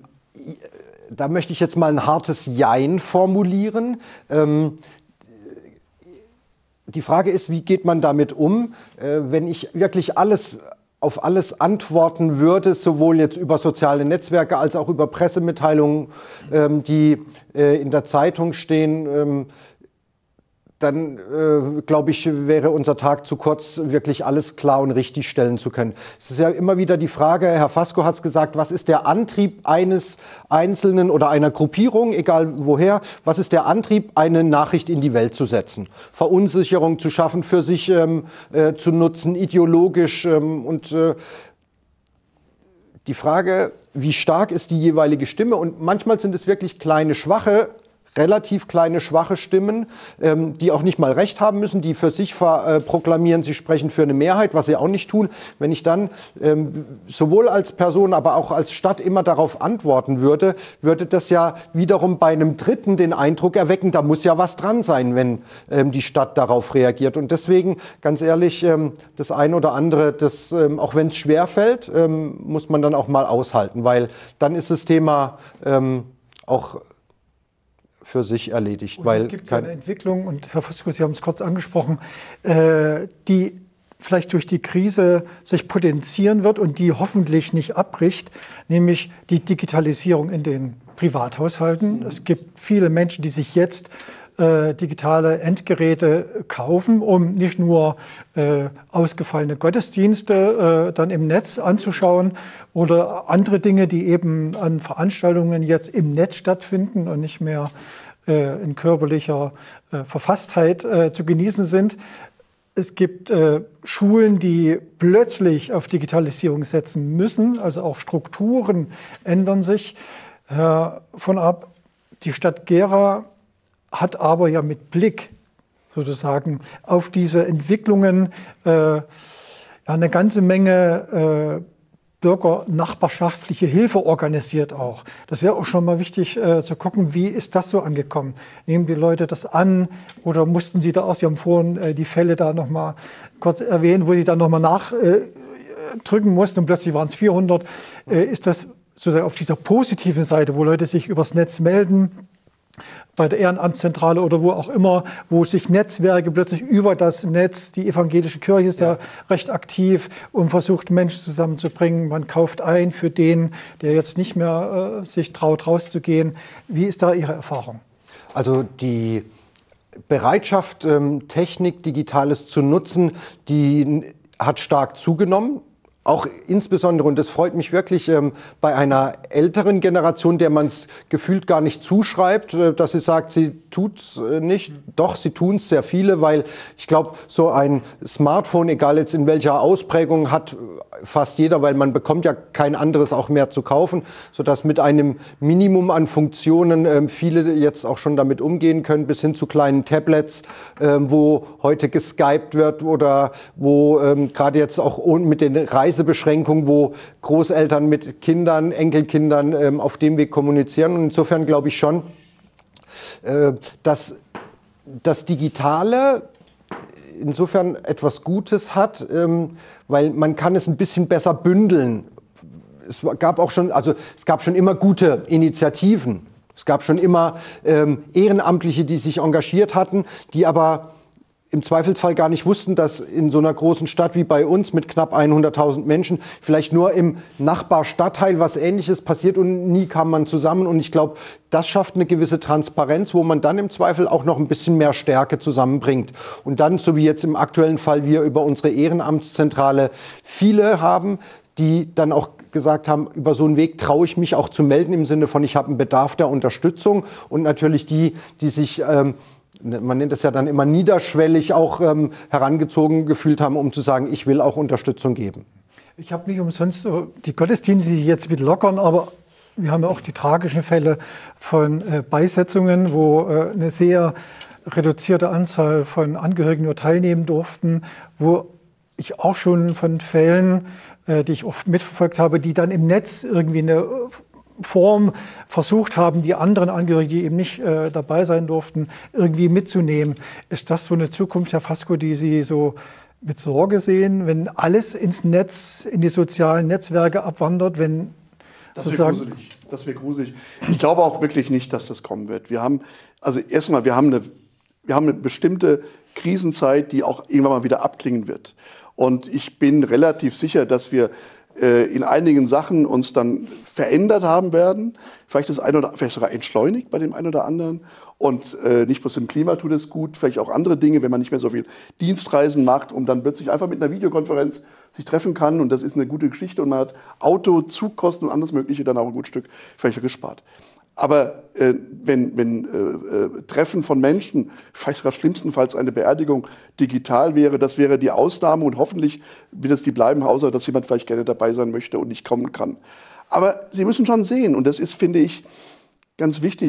da möchte ich jetzt mal ein hartes Jein formulieren. Ähm, Die Frage ist, wie geht man damit um, wenn ich wirklich alles, auf alles antworten würde, sowohl jetzt über soziale Netzwerke als auch über Pressemitteilungen, die in der Zeitung stehen. Dann, äh, glaube ich, wäre unser Tag zu kurz, wirklich alles klar und richtig stellen zu können. Es ist ja immer wieder die Frage, Herr Fasko hat es gesagt, was ist der Antrieb eines Einzelnen oder einer Gruppierung, egal woher, was ist der Antrieb, eine Nachricht in die Welt zu setzen, Verunsicherung zu schaffen, für sich ähm, äh, zu nutzen, ideologisch ähm, und äh, die Frage, wie stark ist die jeweilige Stimme, und manchmal sind es wirklich kleine, schwache relativ kleine, schwache Stimmen, ähm, die auch nicht mal Recht haben müssen, die für sich äh, proklamieren, sie sprechen für eine Mehrheit, was sie auch nicht tun. Wenn ich dann ähm, sowohl als Person, aber auch als Stadt immer darauf antworten würde, würde das ja wiederum bei einem Dritten den Eindruck erwecken, da muss ja was dran sein, wenn ähm, die Stadt darauf reagiert. Und deswegen, ganz ehrlich, ähm, das eine oder andere, das, ähm, auch wenn es schwerfällt, ähm, muss man dann auch mal aushalten, weil dann ist das Thema ähm, auch für sich erledigt. Und weil es gibt ja eine Entwicklung, und Herr Voskuhl, Sie haben es kurz angesprochen, äh, die vielleicht durch die Krise sich potenzieren wird und die hoffentlich nicht abbricht, nämlich die Digitalisierung in den Privathaushalten. Mhm. Es gibt viele Menschen, die sich jetzt äh, digitale Endgeräte kaufen, um nicht nur äh, ausgefallene Gottesdienste äh, dann im Netz anzuschauen oder andere Dinge, die eben an Veranstaltungen jetzt im Netz stattfinden und nicht mehr äh, in körperlicher äh, Verfasstheit äh, zu genießen sind. Es gibt äh, Schulen, die plötzlich auf Digitalisierung setzen müssen, also auch Strukturen ändern sich. Herr von Arp, die Stadt Gera hat aber ja mit Blick sozusagen auf diese Entwicklungen äh, ja, eine ganze Menge äh, bürgernachbarschaftliche Hilfe organisiert auch. Das wäre auch schon mal wichtig äh, zu gucken, wie ist das so angekommen? Nehmen die Leute das an oder mussten Sie da auch, Sie haben vorhin äh, die Fälle da noch mal kurz erwähnt, wo Sie dann noch mal nachdrücken äh, mussten und plötzlich waren es vierhundert. Äh, ist das sozusagen auf dieser positiven Seite, wo Leute sich übers Netz melden, bei der Ehrenamtszentrale oder wo auch immer, wo sich Netzwerke plötzlich über das Netz, die evangelische Kirche ist ja, ja recht aktiv und versucht, Menschen zusammenzubringen. Man kauft ein für den, der jetzt nicht mehr äh, sich traut, rauszugehen. Wie ist da Ihre Erfahrung? Also die Bereitschaft, ähm, Technik, Digitales zu nutzen, die hat stark zugenommen. Auch insbesondere, und das freut mich wirklich, ähm, bei einer älteren Generation, der man es gefühlt gar nicht zuschreibt, äh, dass sie sagt, sie tut es äh, nicht. Doch, sie tun es sehr viele, weil ich glaube, so ein Smartphone, egal jetzt in welcher Ausprägung, hat fast jeder, weil man bekommt ja kein anderes auch mehr zu kaufen, sodass mit einem Minimum an Funktionen äh, viele jetzt auch schon damit umgehen können, bis hin zu kleinen Tablets, äh, wo heute geskypt wird oder wo ähm, gerade jetzt auch mit den Reisen Beschränkung, wo Großeltern mit Kindern, Enkelkindern ähm, auf dem Weg kommunizieren. Und insofern glaube ich schon, äh, dass das Digitale insofern etwas Gutes hat, ähm, weil man kann es ein bisschen besser bündeln. Es gab auch schon, also es gab schon immer gute Initiativen. Es gab schon immer ähm, Ehrenamtliche, die sich engagiert hatten, die aber im Zweifelsfall gar nicht wussten, dass in so einer großen Stadt wie bei uns mit knapp hunderttausend Menschen vielleicht nur im Nachbarstadtteil was Ähnliches passiert und nie kam man zusammen. Und ich glaube, das schafft eine gewisse Transparenz, wo man dann im Zweifel auch noch ein bisschen mehr Stärke zusammenbringt. Und dann, so wie jetzt im aktuellen Fall, wir über unsere Ehrenamtszentrale viele haben, die dann auch gesagt haben, über so einen Weg traue ich mich auch zu melden im Sinne von, ich habe einen Bedarf der Unterstützung. Und natürlich die, die sich ähm, man nennt es ja dann immer niederschwellig auch ähm, herangezogen gefühlt haben, um zu sagen, ich will auch Unterstützung geben. Ich habe nicht umsonst so die Gottesdienste, die jetzt mit lockern, aber wir haben ja auch die tragischen Fälle von äh, Beisetzungen, wo äh, eine sehr reduzierte Anzahl von Angehörigen nur teilnehmen durften, wo ich auch schon von Fällen, äh, die ich oft mitverfolgt habe, die dann im Netz irgendwie eine Form versucht haben, die anderen Angehörigen, die eben nicht äh, dabei sein durften, irgendwie mitzunehmen. Ist das so eine Zukunft, Herr Voskuhl, die Sie so mit Sorge sehen, wenn alles ins Netz, in die sozialen Netzwerke abwandert, wenn das sozusagen... Das wäre gruselig. Das wäre gruselig. Ich glaube auch wirklich nicht, dass das kommen wird. Wir haben, also erstmal, wir haben eine, wir haben eine bestimmte Krisenzeit, die auch irgendwann mal wieder abklingen wird. Und ich bin relativ sicher, dass wir in einigen Sachen uns dann verändert haben werden, vielleicht das eine oder vielleicht sogar entschleunigt bei dem einen oder anderen und äh, nicht bloß im Klima tut es gut, vielleicht auch andere Dinge, wenn man nicht mehr so viel Dienstreisen macht und dann plötzlich einfach mit einer Videokonferenz sich treffen kann und das ist eine gute Geschichte und man hat Auto, Zugkosten und alles Mögliche dann auch ein gutes Stück vielleicht gespart. Aber äh, wenn, wenn äh, äh, Treffen von Menschen, vielleicht sogar schlimmstenfalls eine Beerdigung, digital wäre, das wäre die Ausnahme und hoffentlich wird es die bleiben, außer dass jemand vielleicht gerne dabei sein möchte und nicht kommen kann. Aber Sie müssen schon sehen, und das ist, finde ich, ganz wichtig,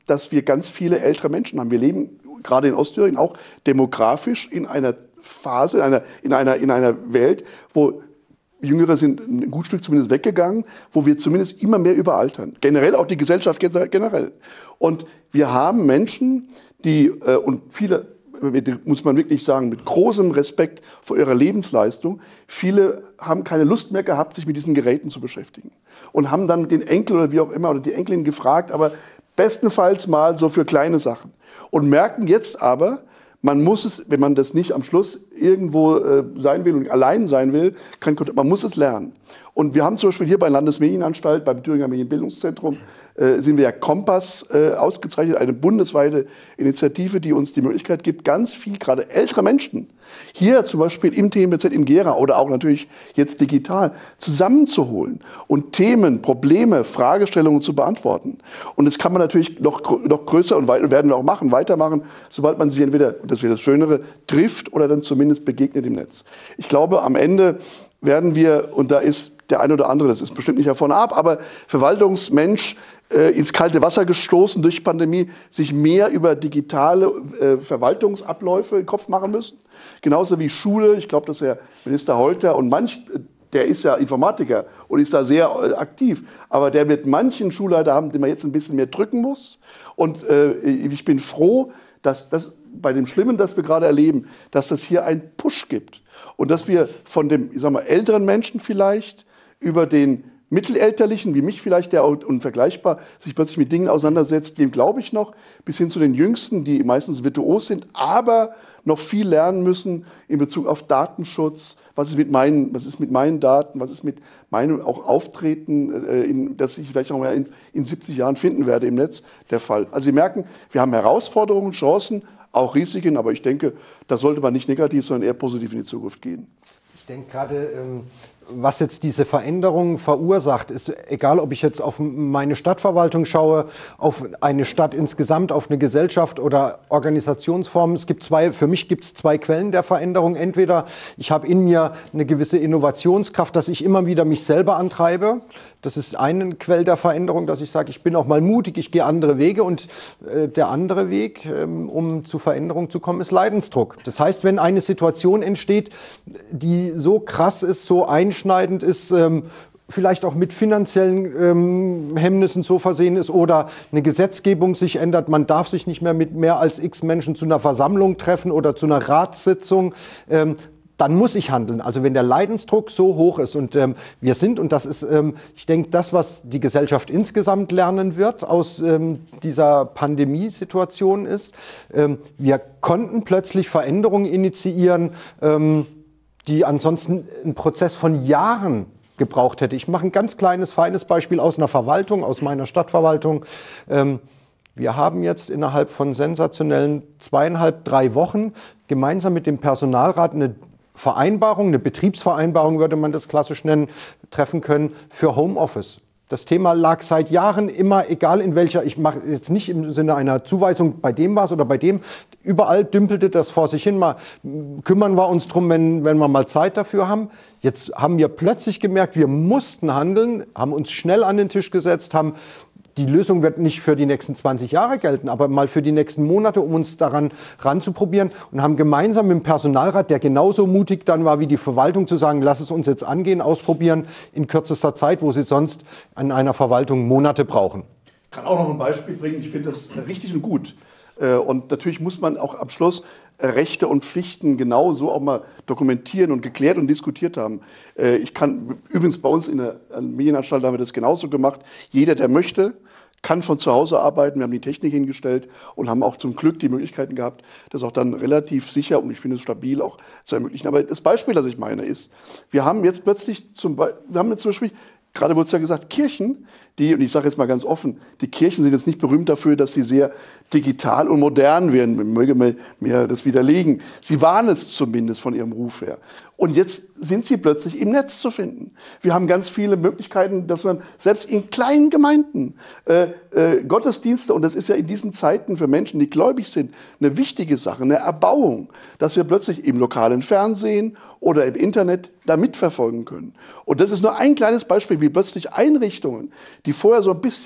dass wir ganz viele ältere Menschen haben. Wir leben gerade in Ostthüringen auch demografisch in einer Phase, in einer, in einer, in einer Welt, wo Jüngere sind ein gut Stück zumindest weggegangen, wo wir zumindest immer mehr überaltern. Generell auch die Gesellschaft generell. Und wir haben Menschen, die, äh, und viele, muss man wirklich sagen, mit großem Respekt vor ihrer Lebensleistung, viele haben keine Lust mehr gehabt, sich mit diesen Geräten zu beschäftigen. Und haben dann den Enkel oder wie auch immer oder die Enkelin gefragt, aber bestenfalls mal so für kleine Sachen. Und merken jetzt aber, man muss es, wenn man das nicht am Schluss irgendwo äh, sein will und allein sein will, kann, man muss es lernen. Und wir haben zum Beispiel hier bei der Landesmedienanstalt, beim Thüringer Medienbildungszentrum, äh, sind wir ja Kompass äh, ausgezeichnet, eine bundesweite Initiative, die uns die Möglichkeit gibt, ganz viel, gerade ältere Menschen, hier zum Beispiel im T M B Z in Gera oder auch natürlich jetzt digital, zusammenzuholen und Themen, Probleme, Fragestellungen zu beantworten. Und das kann man natürlich noch, noch größer und weit, werden wir auch machen, weitermachen, sobald man sich entweder, das wäre das Schönere, trifft oder dann zumindest begegnet im Netz. Ich glaube, am Ende werden wir, und da ist der eine oder andere, das ist bestimmt nicht davon ab, aber Verwaltungsmensch äh, ins kalte Wasser gestoßen durch Pandemie, sich mehr über digitale äh, Verwaltungsabläufe im Kopf machen müssen. Genauso wie Schule. Ich glaube, dass Herr Minister Holter und manch, der ist ja Informatiker und ist da sehr äh, aktiv, aber der wird manchen Schulleiter haben, den man jetzt ein bisschen mehr drücken muss. Und äh, ich bin froh, dass das bei dem Schlimmen, das wir gerade erleben, dass es hier einen Push gibt. Und dass wir von dem, ich sag mal, älteren Menschen vielleicht über den Mittelalterlichen, wie mich vielleicht, der unvergleichbar sich plötzlich mit Dingen auseinandersetzt, dem glaube ich noch, bis hin zu den Jüngsten, die meistens virtuos sind, aber noch viel lernen müssen in Bezug auf Datenschutz. Was ist mit meinen, was ist mit meinen Daten, was ist mit meinem auch Auftreten, äh, in, das ich vielleicht noch mal in, in siebzig Jahren finden werde im Netz, der Fall. Also Sie merken, wir haben Herausforderungen, Chancen, auch Risiken, aber ich denke, da sollte man nicht negativ, sondern eher positiv in die Zukunft gehen. Ich denke gerade, ähm was jetzt diese Veränderungen verursacht, ist egal, ob ich jetzt auf meine Stadtverwaltung schaue, auf eine Stadt insgesamt, auf eine Gesellschaft oder Organisationsformen. Es gibt zwei, für mich gibt es zwei Quellen der Veränderung. Entweder ich habe in mir eine gewisse Innovationskraft, dass ich immer wieder mich selber antreibe. Das ist eine Quelle der Veränderung, dass ich sage, ich bin auch mal mutig, ich gehe andere Wege. Und äh, der andere Weg, ähm, um zu Veränderung zu kommen, ist Leidensdruck. Das heißt, wenn eine Situation entsteht, die so krass ist, so einschneidend ist, ähm, vielleicht auch mit finanziellen ähm, Hemmnissen so versehen ist oder eine Gesetzgebung sich ändert, man darf sich nicht mehr mit mehr als x Menschen zu einer Versammlung treffen oder zu einer Ratssitzung, ähm, dann muss ich handeln. Also wenn der Leidensdruck so hoch ist und ähm, wir sind, und das ist, ähm, ich denke, das, was die Gesellschaft insgesamt lernen wird aus ähm, dieser Pandemiesituation ist, ähm, wir konnten plötzlich Veränderungen initiieren, ähm, die ansonsten einen Prozess von Jahren gebraucht hätte. Ich mache ein ganz kleines, feines Beispiel aus einer Verwaltung, aus meiner Stadtverwaltung. Ähm, wir haben jetzt innerhalb von sensationellen zweieinhalb, drei Wochen gemeinsam mit dem Personalrat eine Vereinbarung, eine Betriebsvereinbarung würde man das klassisch nennen, treffen können für Homeoffice. Das Thema lag seit Jahren immer, egal in welcher, ich mache jetzt nicht im Sinne einer Zuweisung, bei dem war es oder bei dem, überall dümpelte das vor sich hin, mal kümmern wir uns drum, wenn, wenn wir mal Zeit dafür haben. Jetzt haben wir plötzlich gemerkt, wir mussten handeln, haben uns schnell an den Tisch gesetzt, haben die Lösung wird nicht für die nächsten zwanzig Jahre gelten, aber mal für die nächsten Monate, um uns daran ranzuprobieren und haben gemeinsam mit dem Personalrat, der genauso mutig dann war wie die Verwaltung, zu sagen, lass es uns jetzt angehen, ausprobieren in kürzester Zeit, wo sie sonst an einer Verwaltung Monate brauchen. Ich kann auch noch ein Beispiel bringen, ich finde das richtig und gut. Und natürlich muss man auch am Schluss Rechte und Pflichten genau so auch mal dokumentieren und geklärt und diskutiert haben. Ich kann, übrigens bei uns in der Medienanstalt haben wir das genauso gemacht. Jeder, der möchte, kann von zu Hause arbeiten. Wir haben die Technik hingestellt und haben auch zum Glück die Möglichkeiten gehabt, das auch dann relativ sicher und ich finde es stabil auch zu ermöglichen. Aber das Beispiel, das ich meine, ist, wir haben jetzt plötzlich zum Beispiel, wir haben jetzt zum Beispiel, gerade wurde es ja gesagt, Kirchen, die, und ich sage jetzt mal ganz offen, die Kirchen sind jetzt nicht berühmt dafür, dass sie sehr digital und modern werden. Man möge mir das widerlegen. Sie waren es zumindest von ihrem Ruf her. Und jetzt sind sie plötzlich im Netz zu finden. Wir haben ganz viele Möglichkeiten, dass man selbst in kleinen Gemeinden äh, äh, Gottesdienste, und das ist ja in diesen Zeiten für Menschen, die gläubig sind, eine wichtige Sache, eine Erbauung, dass wir plötzlich im lokalen Fernsehen oder im Internet da mitverfolgen können. Und das ist nur ein kleines Beispiel, wie plötzlich Einrichtungen, die vorher so ein bisschen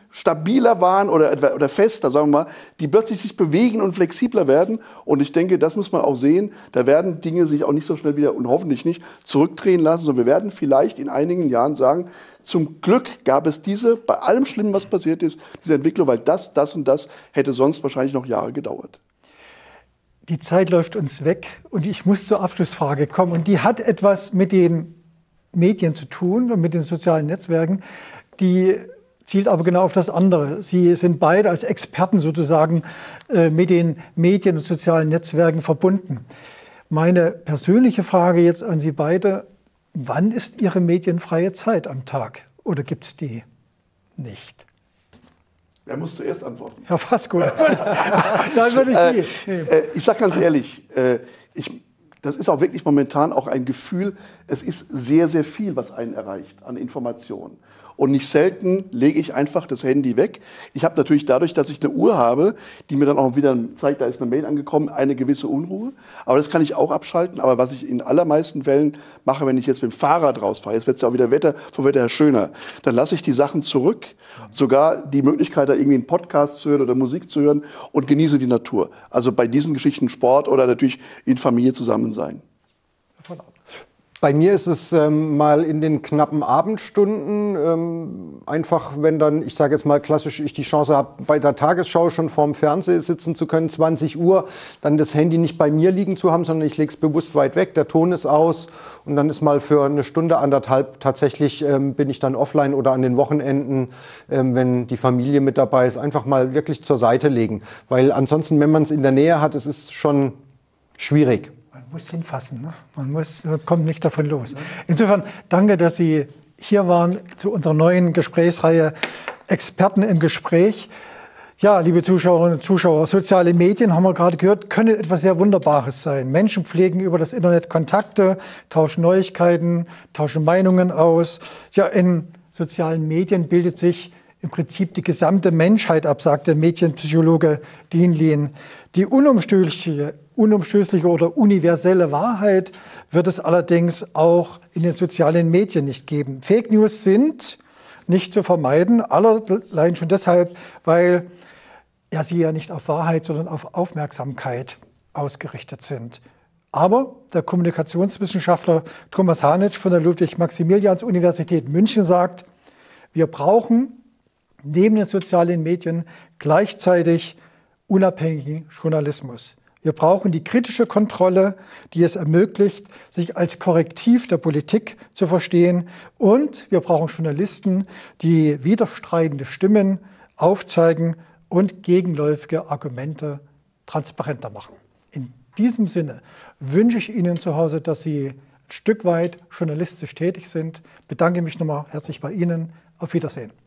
stabiler waren oder, oder fester, sagen wir mal, die plötzlich sich bewegen und flexibler werden. Und ich denke, das muss man auch sehen. Da werden Dinge sich auch nicht so schnell wieder und hoffentlich nicht zurückdrehen lassen, sondern wir werden vielleicht in einigen Jahren sagen, zum Glück gab es diese, bei allem Schlimmen, was passiert ist, diese Entwicklung, weil das, das und das hätte sonst wahrscheinlich noch Jahre gedauert. Die Zeit läuft uns weg und ich muss zur Abschlussfrage kommen. Und die hat etwas mit den Medien zu tun und mit den sozialen Netzwerken. Die zielt aber genau auf das andere. Sie sind beide als Experten sozusagen äh, mit den Medien und sozialen Netzwerken verbunden. Meine persönliche Frage jetzt an Sie beide: Wann ist Ihre medienfreie Zeit am Tag oder gibt es die nicht? Wer muss zuerst antworten? Herr Fasko. Dann würde ich Sie. Äh, äh, ich sage ganz ehrlich, äh, ich, das ist auch wirklich momentan auch ein Gefühl, es ist sehr, sehr viel, was einen erreicht an Informationen. Und nicht selten lege ich einfach das Handy weg. Ich habe natürlich dadurch, dass ich eine Uhr habe, die mir dann auch wieder zeigt, da ist eine Mail angekommen, eine gewisse Unruhe. Aber das kann ich auch abschalten. Aber was ich in allermeisten Fällen mache, wenn ich jetzt mit dem Fahrrad rausfahre, jetzt wird es ja auch wieder Wetter, vom Wetter her schöner, dann lasse ich die Sachen zurück. Sogar die Möglichkeit, da irgendwie einen Podcast zu hören oder Musik zu hören und genieße die Natur. Also bei diesen Geschichten Sport oder natürlich in Familie zusammen sein. Bei mir ist es ähm, mal in den knappen Abendstunden, ähm, einfach wenn dann, ich sage jetzt mal klassisch, ich die Chance habe, bei der Tagesschau schon vorm Fernseher sitzen zu können, zwanzig Uhr, dann das Handy nicht bei mir liegen zu haben, sondern ich lege es bewusst weit weg, der Ton ist aus und dann ist mal für eine Stunde, anderthalb tatsächlich ähm, bin ich dann offline oder an den Wochenenden, ähm, wenn die Familie mit dabei ist, einfach mal wirklich zur Seite legen. Weil ansonsten, wenn man es in der Nähe hat, es ist schon schwierig. Man muss hinfassen, ne? Man muss, kommt nicht davon los. Insofern danke, dass Sie hier waren zu unserer neuen Gesprächsreihe Experten im Gespräch. Ja, liebe Zuschauerinnen und Zuschauer, soziale Medien, haben wir gerade gehört, können etwas sehr Wunderbares sein. Menschen pflegen über das Internet Kontakte, tauschen Neuigkeiten, tauschen Meinungen aus. Ja, in sozialen Medien bildet sich im Prinzip die gesamte Menschheit ab, sagt der Medienpsychologe Dean Lien. Die unumstößliche, unumstößliche oder universelle Wahrheit wird es allerdings auch in den sozialen Medien nicht geben. Fake News sind nicht zu vermeiden, allein schon deshalb, weil ja, sie ja nicht auf Wahrheit, sondern auf Aufmerksamkeit ausgerichtet sind. Aber der Kommunikationswissenschaftler Thomas Hanitsch von der Ludwig-Maximilians-Universität München sagt, wir brauchen neben den sozialen Medien gleichzeitig unabhängigen Journalismus. Wir brauchen die kritische Kontrolle, die es ermöglicht, sich als Korrektiv der Politik zu verstehen. Und wir brauchen Journalisten, die widerstreitende Stimmen aufzeigen und gegenläufige Argumente transparenter machen. In diesem Sinne wünsche ich Ihnen zu Hause, dass Sie ein Stück weit journalistisch tätig sind. Bedanke mich nochmal herzlich bei Ihnen. Auf Wiedersehen.